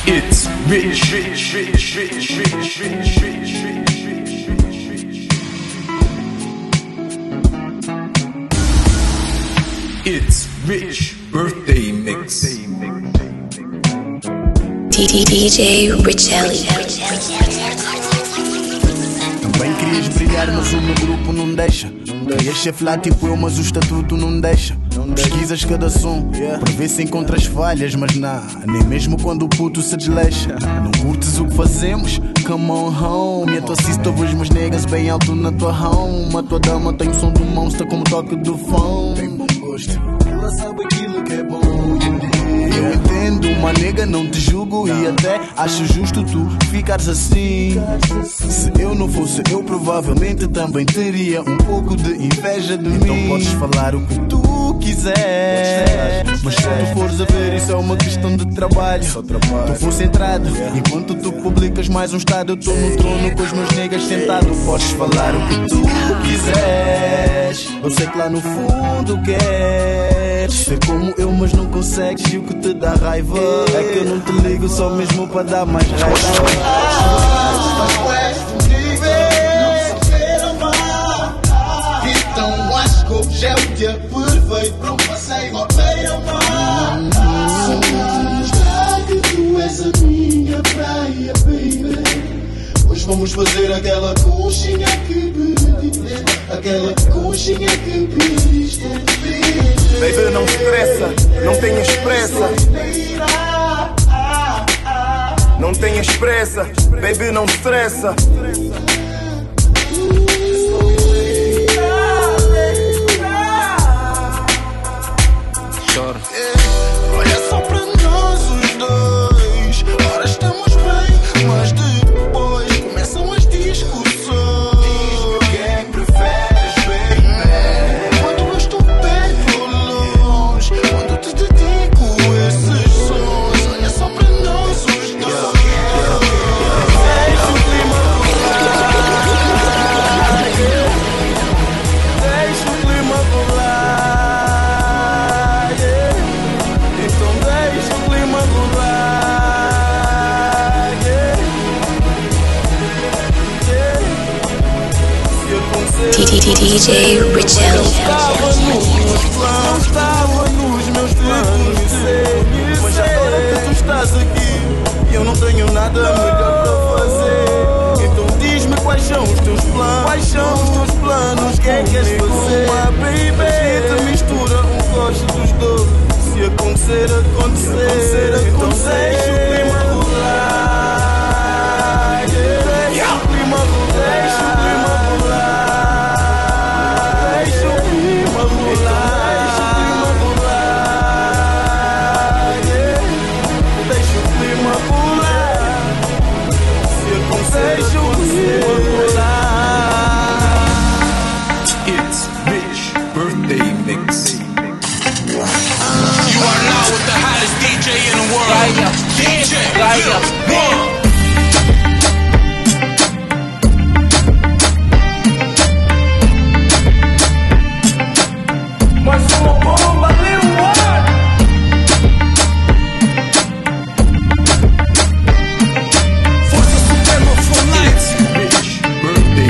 It's Rich. It's Rich Birthday Mix. DJ Richelli. Também querias brilhar, mas o meu grupo não deixa. Querias ser flat tipo eu, mas o estatuto não deixa. Pesquisas cada som, para ver se encontras falhas, mas nem mesmo quando o puto se desleixa. Não curtes o que fazemos? Come on home. A tua sister ouve os meus niggas bem alto na tua home. A tua dama tem o som do monster como toque do fone. Tem bom gosto, ela sabe aquilo que é bom. Eu entendo, uma nega, não te julgo e até acho justo tu ficares assim. Se eu não fosse eu, provavelmente também teria um pouco de inveja de mim. Então podes falar o que tu quiser, mas se tu fores a ver, isso é uma questão de trabalho. Tu for centrado, enquanto tu publicas mais um estado, eu tô no trono com os meus negas sentado. Podes falar o que tu quiseres, eu sei que lá no fundo queres ser como eu, mas não consegues. E o que te dá raiva é que eu não te ligo só mesmo para dar mais raiva. Então acho que o hoje é o dia perfeito para um passeio ao beira-mar. Mostrar que tu és a minha praia, baby. Hoje vamos fazer aquela conchinha que pediste, aquela conchinha que pediste. Baby, não estressa, não tenhas pressa. Não tenhas pressa, baby, não estressa. Chora. Olha só para nós os dois. Ora estamos bem, mas depois começam as discussões. Diz-me quem preferes, baby. Quando eu estou perto ou longe, quando te dedico esses sons. Olha só para nós os dois. Deixa o clima rolar. Deixa o clima rolar. DJ Richelli. Não estava nos meus planos, mas agora que tu estás aqui, eu não tenho nada melhor para fazer. Então diz-me quais são os teus planos. Quais são os teus planos? O que é que queres fazer? Baby, te mistura um gosto dos dois. Se acontecer, acontecer. Então deixa o clima rolar. Deixa o clima rolar. Deixa o clima rolar. It's Rich Birthday Mix. You are now with the hottest DJ in the world. DJ One. Mais uma bomba, Lil One. Força Suprema for Life. Rich Birthday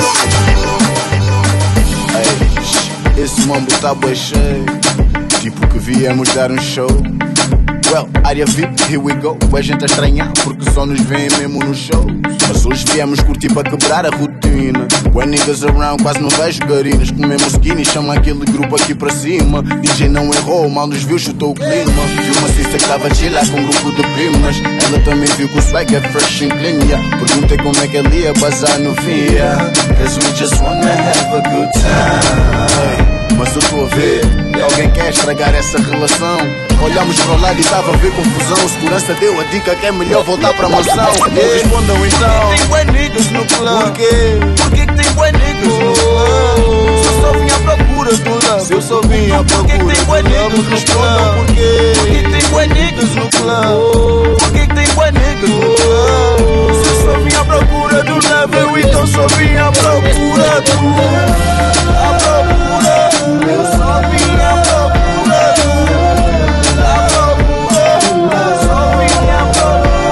Mix. Esse mambo tá bué cheio, tipo que viemos dar um show. Well, área VIP, here we go. A gente a estranhar porque só nos vêem mesmo nos shows. Mas hoje viemos curtir para quebrar a rotina. When niggas around, quase não vejo garinas. Comemos skinny, chama aquele grupo aqui para cima. DJ não errou, mal nos viu, chutou o clima. Viu uma sister que estava chill lá com um grupo de primas. Ela também viu que o swag é fresh and clean, yeah. Perguntei como é que ela ia bazar no fim, yeah. Cause we just wanna have a good time. Hey. Mas eu estou a ver que alguém quer estragar essa relação. Olhamos para o lado e estava a ver confusão. O segurança deu a dica que é melhor voltar para a mansão. Respondam então. Tem bué niggas no clã. Por quê? Porquê que tem bué niggas no clã? Se eu só vim à procura do love. Se eu só vim à procura do love. Porquê que tem bué niggas no clã? Porquê que tem bué niggas no clã? Porquê que tem bué niggas no clã? Se eu só vim à procura do love, eu então só vim à procura do love. À procura. Eu só vim à procura. À procura. Só vim à procura.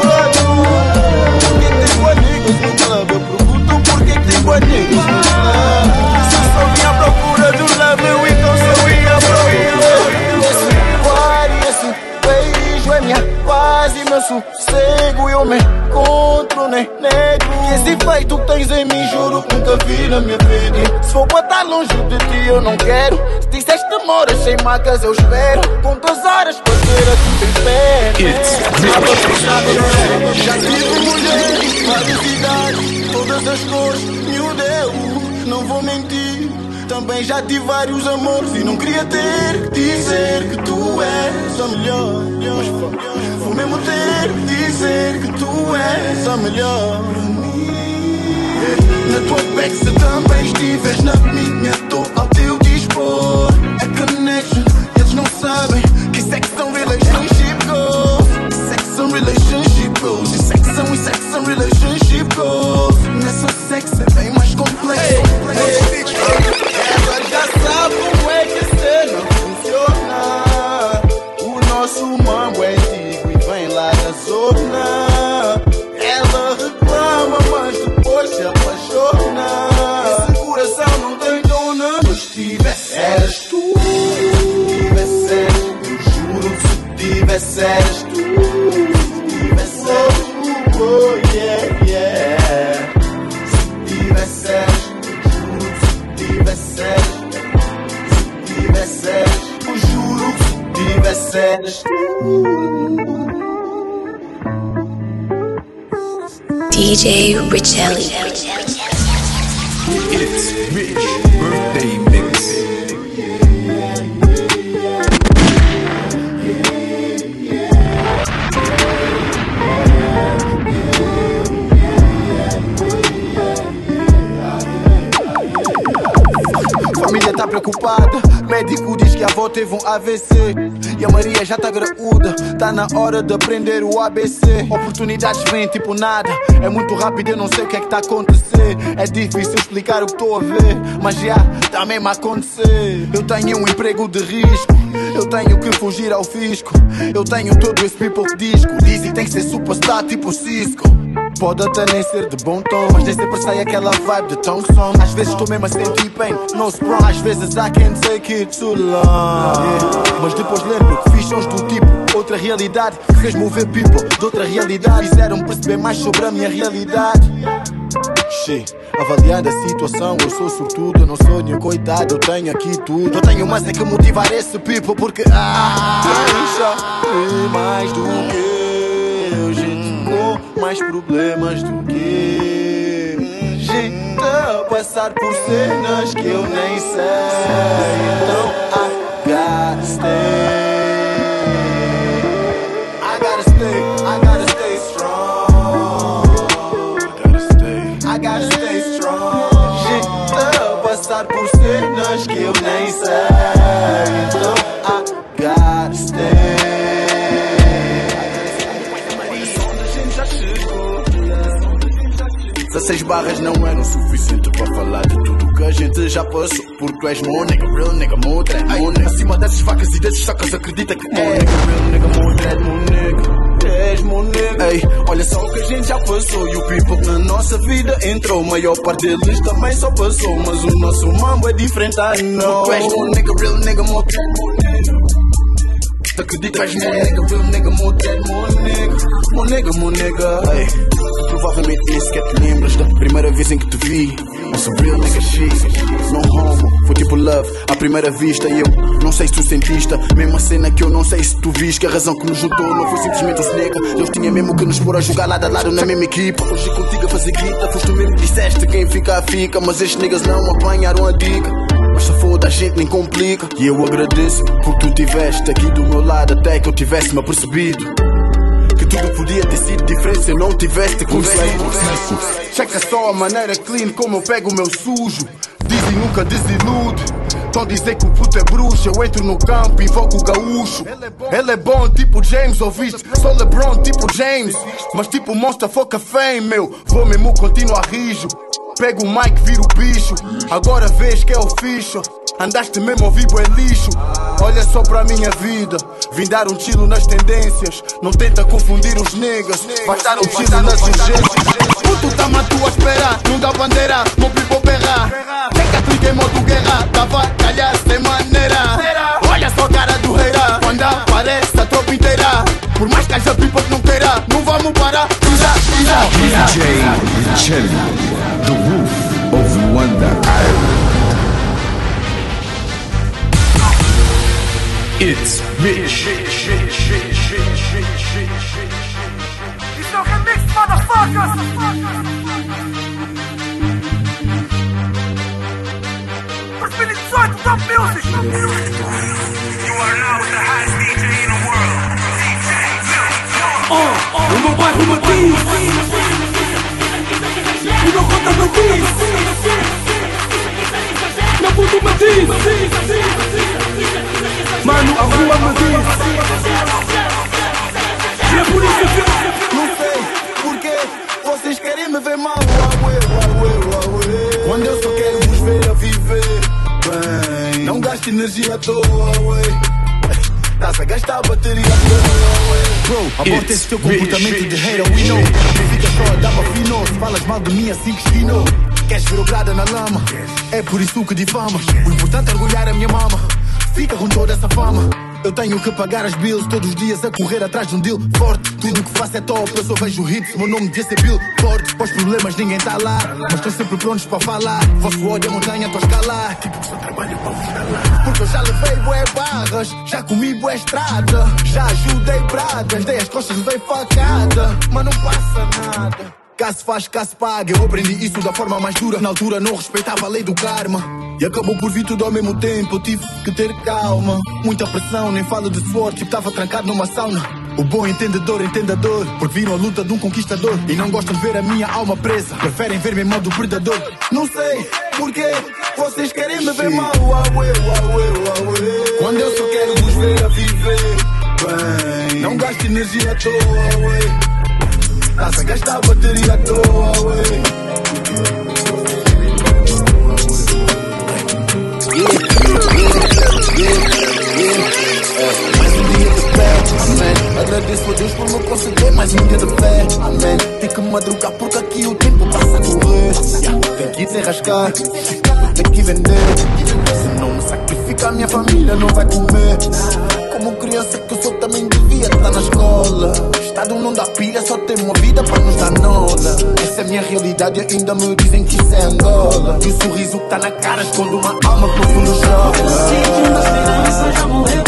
sossego. Eu me encontro, nem nego. E esse efeito que tens em mim, juro que nunca vi na minha vida. Se for para estar longe de ti, eu não quero. Se disseste demoras sem marcas, eu espero. Quantas horas para ter a tua espera? Já tive mulheres, várias idades, todas as cores, meu Deus, não vou mentir. Também já tive vários amores e não queria ter que dizer que tu és a melhor. Mas vou mesmo ter que dizer que tu és a melhor. Na tua peça também estives, na minha estou ao teu dispor. A connection, eles não sabem que isso é que são relationship goals. Isso é que são relationship goals. Isso é que são relationship goals. Nessa sexo é bem mais complexo. Ela já sabe como é que a cena funciona. O nosso mambo é antigo e vem lá da zona. Ela reclama, mas depois se apaixona. Esse coração não tem dona. Mas se tivesse, eras tu. Se tivesse, eu juro que se tivesse, eras tu. Se tivesse, tu, oh yeah, yeah. Se tivesse, eu juro que se tivesse, se tivesse, eu juro que se tivesse, eras tu. DJ Richelli. It's Rich Birthday Mix. Família tá preocupada, médico diz que a avó teve um AVC. E a Maria já tá graúda, tá na hora de aprender o ABC. Oportunidades vêm tipo nada, é muito rápido, eu não sei o que é que tá a acontecer. É difícil explicar o que estou a ver, mas já tá mesmo a acontecer. Eu tenho um emprego de risco, eu tenho que fugir ao fisco. Eu tenho todo esse people que disco, dizem que tem que ser superstar tipo Cisco. Pode até nem ser de bom tom, mas nem sempre sai aquela vibe de tão som. Às vezes estou mesmo a sentir pain, no sprung. Às vezes I can't take it too long, yeah. Mas depois lembro que fiz sons do tipo outra realidade, que fez mover people de outra realidade. Fizeram perceber mais sobre a minha realidade. Avaliando a situação, eu sou sortudo, eu não sou nenhum coitado, eu tenho aqui tudo. Eu tenho mais é que motivar esse people, porque deixa mais do que eu, gente, com mais problemas do que gente a passar por cenas que eu nem sei. Então I gotta stay. I gotta stay strong. I gotta stay strong. Gente a passar por cenas que eu nem sei. Então I gotta stay. 16 barras não eram suficiente para falar de tudo que a gente já passou. Porque tu és meu nigga, real nigga, meu dread, meu nigga. Acima dessas vacas e desses sacas, acredita que é nigga, real nigga, meu dread, meu nigga. És meu nigga. Ei, olha só o que a gente já passou. E o people que na nossa vida entrou, maior parte deles também só passou. Mas o nosso mambo é diferente, I know. Tu és meu nigga, real nigga, meu dread, meu nigga. Acredita, és meu nigga, real nigga, meu dread, meu nigga. Meu nigga, meu nigga. Ei, provavelmente nem sequer te lembras da primeira vez em que te vi. Eu sou real nigga shit, não homo. Foi tipo love, à primeira vista. E eu não sei se tu sentiste mesma cena que eu não sei se tu viste. Que a razão que nos juntou não foi simplesmente o snake. Deus tinha mesmo que nos pôr a jogar lado a lado na mesma equipa. Hoje contigo a fazer guita, foste tu mesmo que disseste quem fica, fica. Mas estes niggas não apanharam a dica. Mas se foda a gente nem complica. E eu agradeço por tu tiveste aqui do meu lado até que eu tivesse-me apercebido que tudo podia ter sido diferente se eu não tivesse te conhecido. Checa só a maneira clean como eu pego o meu sujo. Dizem nunca desilude. Tão dizer que o puto é bruxo. Eu entro no campo e invoco o gaúcho. Ele é bom tipo James, ouviste? Sou LeBron tipo James, mas tipo Monster foca fame, meu. Vou mesmo continuar rijo. Pego o mic, viro o bicho. Agora vês que é o ficho. Andaste mesmo ao vivo é lixo. Olha só pra minha vida. Vim dar um tiro nas tendências. Não tenta confundir os niggas. Vai dar um tiro nas urgências. Puto tá-me a tua espera. Não dá bandeira, meu people berra. Tem que clique em modo guerra. Tava a calhar sem maneira. Olha só a cara do reira. Quando aparece a tropa inteira. Por mais que haja people que não queira. Rich. It's no remix, motherfuckers! What's been inside the top music? You are now with the hottest DJ in the world. O meu bairro Matiz, o meu cota Matiz, meu puto Matiz, mano, a rua Matiz. E é por isso que não sei porquê vocês querem me ver mal. Quando eu só quero vos ver a viver bem. Não gaste energia à toa, estás a gastar bateria à toa. Bro, aborta esse teu comportamento de heroíno. Fica só a dama fino. Se falas mal de mim assim que esquino. Queres verograda na lama? É por isso que difamas. O importante é orgulhar a minha mama. Fica com toda essa fama. Eu tenho que pagar as bills todos os dias a correr atrás de um deal forte. Tudo o que faço é top, eu só vejo hits. Meu nome devia ser Bill forte. Pós problemas ninguém tá lá, mas estão sempre prontos para falar. Vosso ódio é montanha, tô a escalar. Tipo que só trabalho para vos calar. Porque eu já levei bué barras, já comi bué estrada, já ajudei bradas, dei as costas, levei facada, mas não passa nada. Caso faz, caso paga. Eu aprendi isso da forma mais dura. Na altura não respeitava a lei do karma e acabou por vir tudo ao mesmo tempo. Eu tive que ter calma. Muita pressão, nem falo de suor. Tipo, estava trancado numa sauna. O bom entendedor, entendedor, porque viram a luta de um conquistador e não gostam de ver a minha alma presa. Preferem ver-me em modo predador. Não sei porquê vocês querem me ver mal. Quando eu só quero vos ver a viver bem. Não gaste energia à toa, estás a gastar bateria à toa, Mais um dia de fé, amém. Agradeço a Deus por me conceder mais um dia de fé, amém. Tem que madrugar porque aqui o tempo passa a correr. Tem que ir sem rascar, tem que vender. Se não me sacrificar, minha família não vai comer. Como criança que eu sou também devia estar na escola. Estado não dá pilha, só tem uma vida para nos dar nola. Essa é a minha realidade e ainda me dizem que isso é Angola. E o sorriso que tá na cara esconde uma alma profunda chora. se uma esperança já morreu.